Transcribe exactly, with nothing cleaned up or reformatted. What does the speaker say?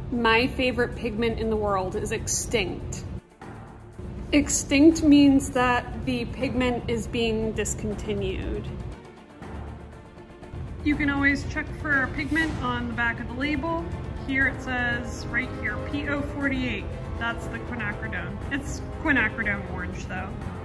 My favorite pigment in the world is extinct. Extinct means that the pigment is being discontinued. You can always check for a pigment on the back of the label. Here it says, right here, P O forty-eight. That's the quinacridone. It's quinacridone orange though.